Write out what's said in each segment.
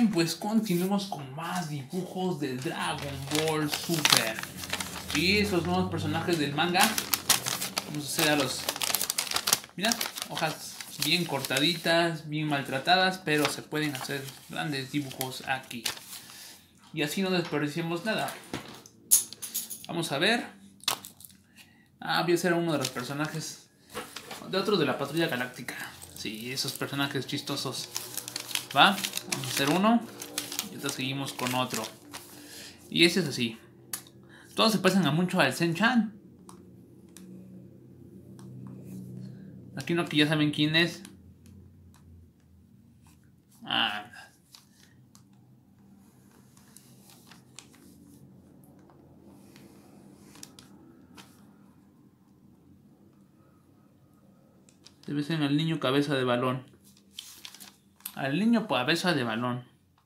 bien, pues continuemos con más dibujos de Dragon Ball Super. Y esos nuevos personajes del manga. Vamos a hacer a los... Mira, hojas bien cortaditas, bien maltratadas, pero se pueden hacer grandes dibujos aquí. Y así no desperdiciemos nada. Vamos a ver. Voy a hacer uno de los personajes de otro de la Patrulla Galáctica. Sí, esos personajes chistosos. Va, vamos a hacer uno y ahorita seguimos con otro. Y ese es así. Todos se parecen a mucho al Zen-chan. Aquí no, que ya saben quién es. Debe ser al niño cabeza de balón. Al niño cabeza de balón.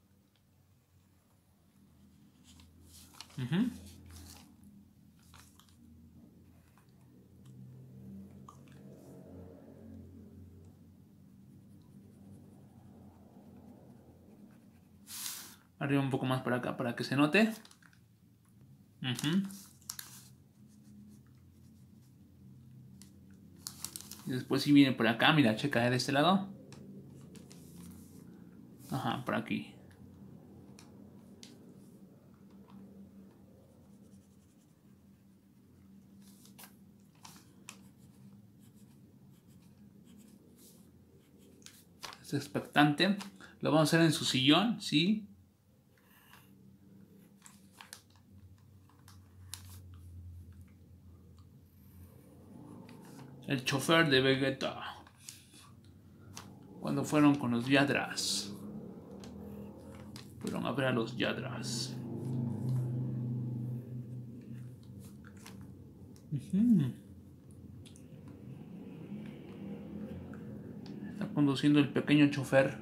Arriba un poco más para acá para que se note. Y después si viene por acá, mira, checa de este lado. Ajá, por aquí. Es expectante. Lo vamos a hacer en su sillón, sí. El chofer de Vegeta. Cuando fueron con los Yadras. Fueron a ver a los Yadras. Está conduciendo el pequeño chofer.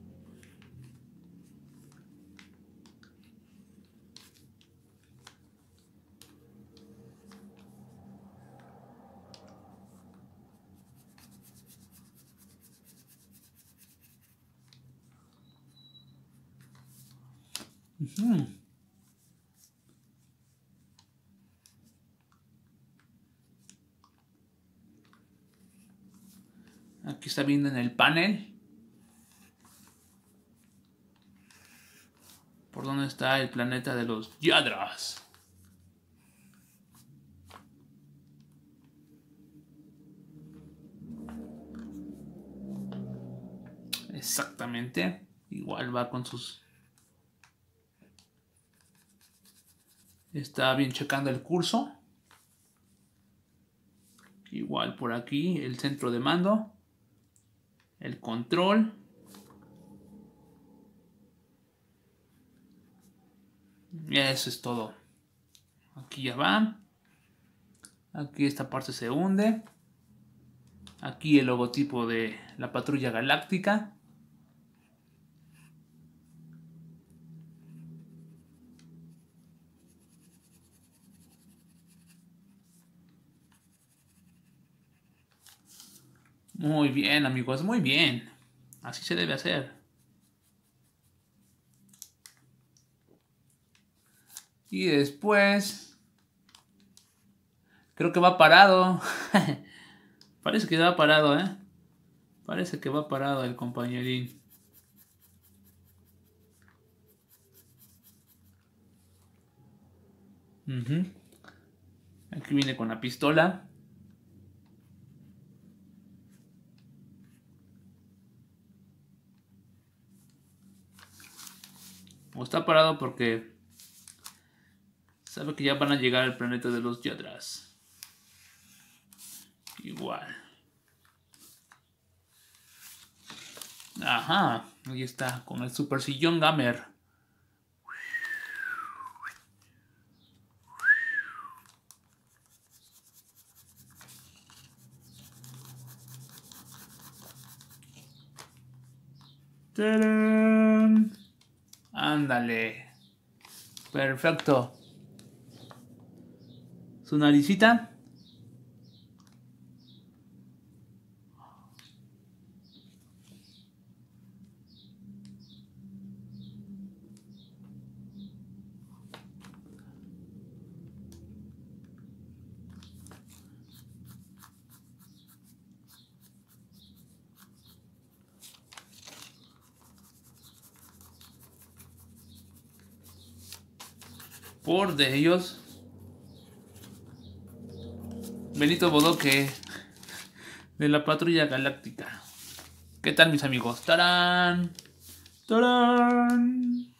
Aquí está viendo en el panel por dónde está el planeta de los Yadras. Exactamente. Igual va con sus... Está bien checando el curso. Igual por aquí el centro de mando. El control. Y eso es todo. Aquí ya va. Aquí esta parte se hunde. Aquí el logotipo de la Patrulla Galáctica. Muy bien, amigos, muy bien. Así se debe hacer. Y después... Creo que va parado. Parece que va parado, ¿eh? Parece que va parado el compañerín. Aquí viene con la pistola. O está parado porque sabe que ya van a llegar al planeta de los Yadras. Igual. Ajá, ahí está, con el super sillón gamer. ¡Tarán! Ándale. Perfecto. Su naricita. por de ellos Benito Bodoque de la Patrulla Galáctica. ¿Qué tal, mis amigos? ¡Tarán! ¡Tarán!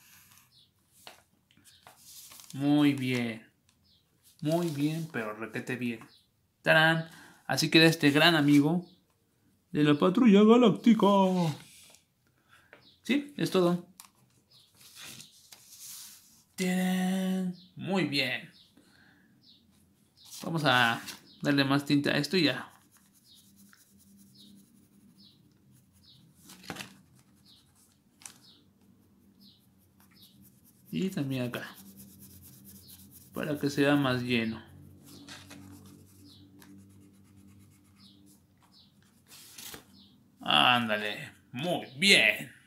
Muy bien, pero requete bien. ¡Tarán! Así queda este gran amigo de la Patrulla Galáctica. Sí, es todo. ¡Tarán! Muy bien. Vamos a darle más tinta a esto y ya. Y también acá, para que sea más lleno. Ándale, muy bien.